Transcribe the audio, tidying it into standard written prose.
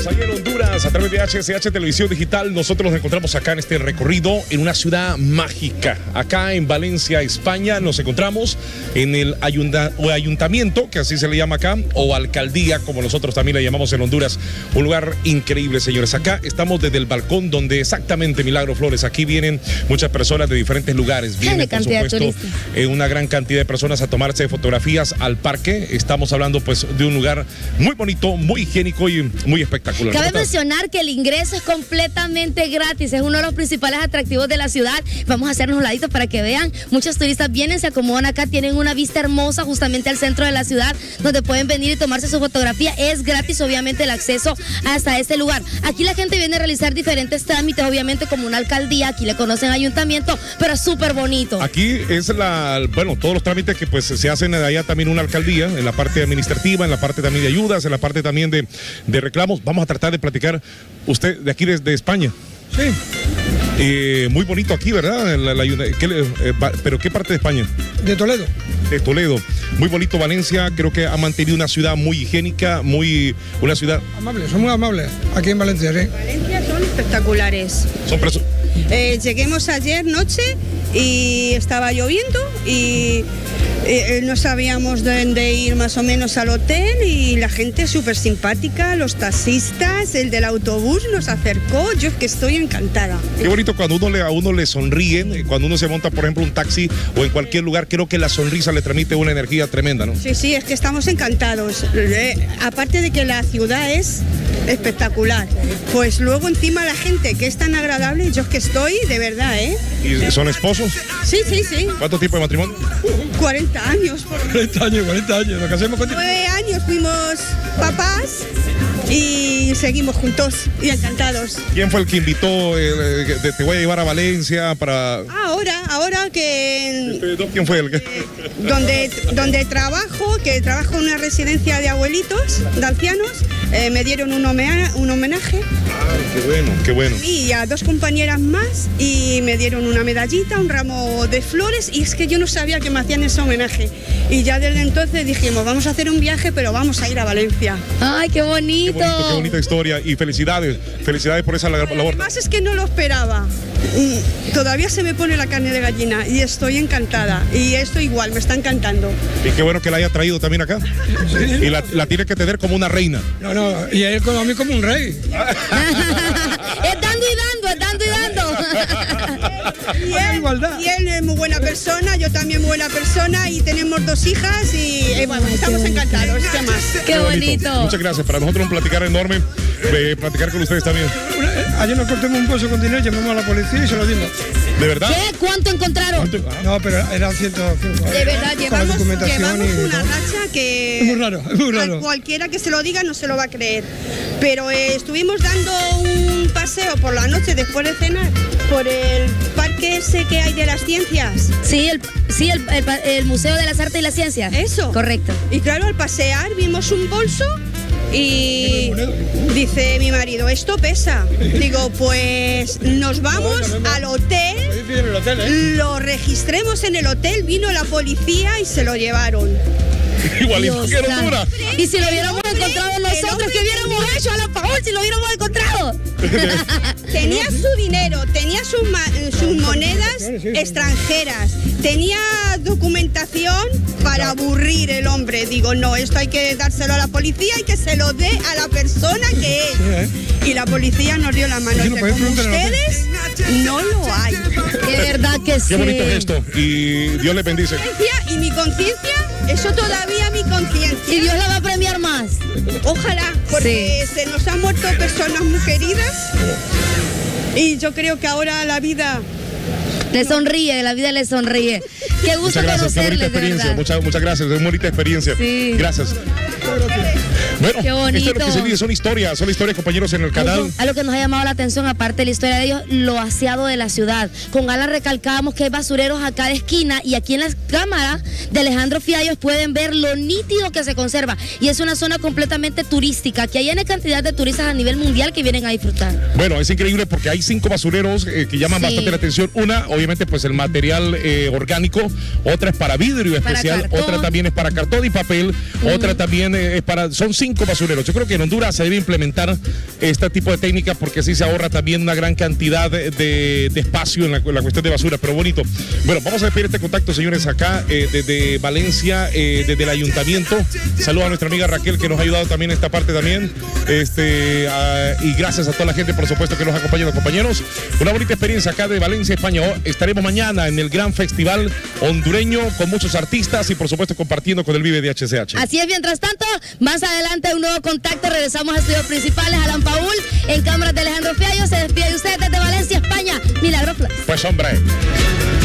Estamos ahí en Honduras a través de HSH Televisión Digital. Nosotros nos encontramos acá en este recorrido en una ciudad mágica. Acá en Valencia, España, nos encontramos en el ayuntamiento, que así se le llama acá, o alcaldía, como nosotros también le llamamos en Honduras. Un lugar increíble, señores. Acá estamos desde el balcón donde exactamente Milagro Flores. Aquí vienen muchas personas de diferentes lugares. Vienen, por supuesto, una gran cantidad de personas a tomarse fotografías al parque. Estamos hablando, pues, de un lugar muy bonito, muy higiénico y muy espectacular. Cabe mencionar que el ingreso es completamente gratis, es uno de los principales atractivos de la ciudad. Vamos a hacernos un ladito para que vean. Muchos turistas vienen, se acomodan acá, tienen una vista hermosa justamente al centro de la ciudad, donde pueden venir y tomarse su fotografía. Es gratis, obviamente, el acceso hasta este lugar. Aquí la gente viene a realizar diferentes trámites, obviamente, como una alcaldía. Aquí le conocen ayuntamiento, pero es súper bonito. Aquí es todos los trámites que pues se hacen allá también una alcaldía, en la parte administrativa, en la parte también de ayudas, en la parte también de reclamos. Vamos a tratar de platicar, usted de aquí desde España. Sí. Muy bonito aquí, ¿verdad? ¿Pero qué parte de España? De Toledo. De Toledo. Muy bonito Valencia, creo que ha mantenido una ciudad muy higiénica, una ciudad... Amables, son muy amables aquí en Valencia, ¿sí? Valencia son espectaculares. Lleguemos ayer noche y estaba lloviendo y no sabíamos dónde ir más o menos al hotel y la gente súper simpática, los taxistas, el del autobús nos acercó, yo es que estoy encantada. Qué bonito cuando a uno le sonríen, cuando uno se monta, por ejemplo, un taxi o en cualquier lugar, creo que la sonrisa le transmite una energía tremenda, ¿no? Sí, sí, es que estamos encantados. Aparte de que la ciudad es espectacular, pues luego encima la gente que es tan agradable, yo es que estoy de verdad, ¿eh? ¿Y son esposos? Sí, sí, sí. ¿Cuánto tiempo de matrimonio? 40 años. 40 años. Nos casamos con 9 años fuimos papás y seguimos juntos y encantados. ¿Quién fue el que invitó? Te voy a llevar a Valencia para... Ahora que... ¿Quién fue el que...? Donde trabajo en una residencia de abuelitos, de ancianos, me dieron un homenaje. Qué bueno. Y a 2 compañeras más y me dieron una medallita, un ramo de flores y es que yo no sabía que me hacían ese homenaje. Y ya desde entonces dijimos, vamos a hacer un viaje, pero vamos a ir a Valencia. ¡Ay, qué bonito! Qué bonita historia y felicidades por esa labor. Además es que no lo esperaba. Todavía se me pone la carne de gallina y estoy encantada. Y esto igual, me está encantando. Y qué bueno que la haya traído también acá. Sí. Y la tiene que tener como una reina. No, y él a mí como un rey. Es dando y dando. Y él es muy buena persona, yo también muy buena persona y tenemos 2 hijas y bueno, estamos encantados. ¿Qué más? Qué bonito. Muchas gracias. Para nosotros un platicar enorme, platicar con ustedes también. Ayer nos cortamos un bolso con dinero, llamamos a la policía y se lo dimos. ¿De verdad? ¿Qué? ¿Cuánto encontraron? No, pero eran 100. De verdad, llevamos una racha que... Es muy raro. A cualquiera que se lo diga no se lo va a creer. Pero estuvimos dando un paseo por la noche después de cenar por el parque ese que hay de las ciencias. Sí, el Museo de las Artes y las Ciencias. Eso. Correcto. Y claro, al pasear vimos un bolso y dice mi marido, esto pesa. Digo, pues nos vamos al hotel, lo registremos en el hotel, vino la policía y se lo llevaron. Igualito que Honduras. Y si lo hubiéramos encontrado nosotros, ¿qué hubiéramos hecho a la Paul si lo hubiéramos encontrado? Tenía su dinero, tenía sus monedas extranjeras, tenía documentación para aburrir el hombre. Digo, no, esto hay que dárselo a la policía y que se lo dé a la persona que es. Y la policía nos dio la mano. Como ustedes, no lo hay. De verdad que sí. Qué bonito gesto y Dios les bendice. Y mi conciencia, eso todavía mi conciencia. Y Dios la va a premiar más. Ojalá, porque se nos han muerto personas muy queridas y yo creo que ahora la vida... Le sonríe, la vida le sonríe. Qué gusto conocerle, qué bonita experiencia. Muchas gracias, es una bonita experiencia. Sí. Gracias. Bueno, qué bonito. Esto es lo que se vive, son historias, compañeros, en el canal. A lo que nos ha llamado la atención, aparte de la historia de ellos, lo aseado de la ciudad. Con Alan recalcábamos que hay basureros a cada esquina y aquí en las cámaras de Alejandro Fiallos pueden ver lo nítido que se conserva. Y es una zona completamente turística, que hay una cantidad de turistas a nivel mundial que vienen a disfrutar. Bueno, es increíble porque hay 5 basureros que llaman bastante la atención. Una, obviamente, pues el material orgánico, otra es para vidrio especial, otra también es para cartón y papel, otra también es para... Son 5 5 basureros. Yo creo que en Honduras se debe implementar este tipo de técnicas porque así se ahorra también una gran cantidad de espacio en la cuestión de basura, pero bonito. Bueno, vamos a despedir este contacto, señores, acá desde Valencia, desde el ayuntamiento. Saludos a nuestra amiga Raquel, que nos ha ayudado también en esta parte también. Y gracias a toda la gente, por supuesto, que nos ha acompañado, compañeros. Una bonita experiencia acá de Valencia, España. Estaremos mañana en el gran festival hondureño con muchos artistas y, por supuesto, compartiendo con el Vive de HCH. Así es, mientras tanto, más adelante un nuevo contacto. Regresamos a estudios principales. Alan Paul en cámaras de Alejandro Fiallo. Se despide de usted desde Valencia, España. Milagro Flores. Pues, hombre.